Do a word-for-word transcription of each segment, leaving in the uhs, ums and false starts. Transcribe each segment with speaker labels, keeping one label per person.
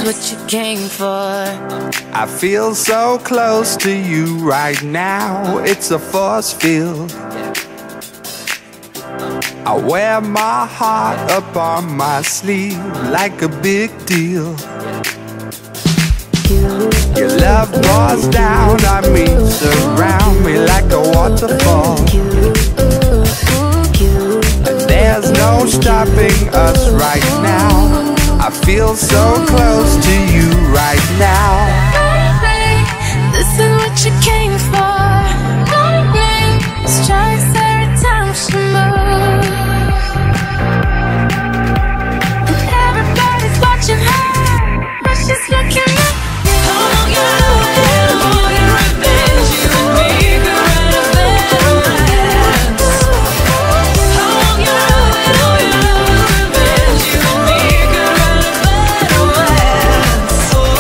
Speaker 1: what you came for.
Speaker 2: I feel so close to you right now. It's a force field. I wear my heart up on my sleeve like a big deal. Your love pours down on me, surround me like a waterfall. And there's no stopping us right now. I feel so close to you right now.
Speaker 1: This is what you came for. Lightning strikes every time she moves, and everybody's watching her, but she's looking at you. Oh, yeah, oh, yeah, revenge. You and me could write a better romance. Oh, yeah, oh, yeah, revenge. You and me could write a better romance.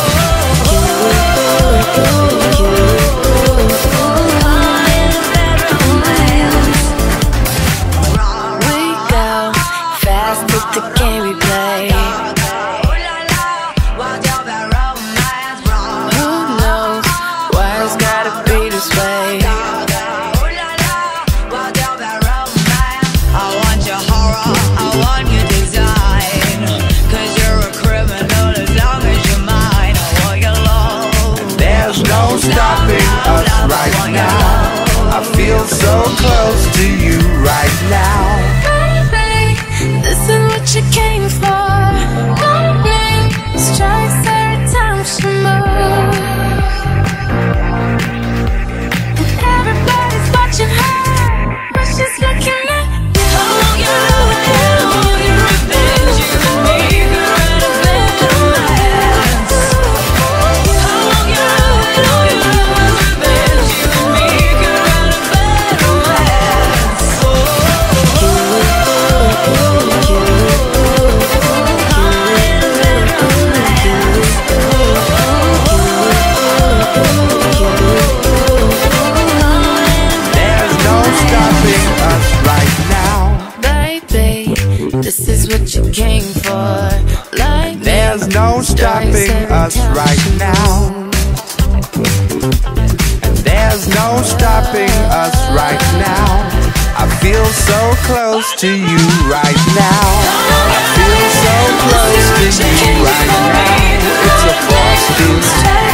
Speaker 1: We go fast with the game we play. Who knows why it's gotta be this way?
Speaker 3: I want your horror, I want your design, 'cause you're a criminal as long as you're mine. I want your love.
Speaker 2: There's no stopping us right now. I feel so close to you right now.
Speaker 1: Baby, this is what you came for. Lightning strikes every time she moves, and everybody's watching her, but she's looking at you. Oh, yeah, oh, yeah, revenge. You and me could write a better romance. Oh, yeah, oh, yeah, revenge. You and me could write a better romance.
Speaker 2: There's no stopping us right now.
Speaker 1: Baby, this is what you came for. Like
Speaker 2: There's no stopping us right now. And there's no stopping us right now. I feel so close to you right now. I feel so close to you right now. It's a force field.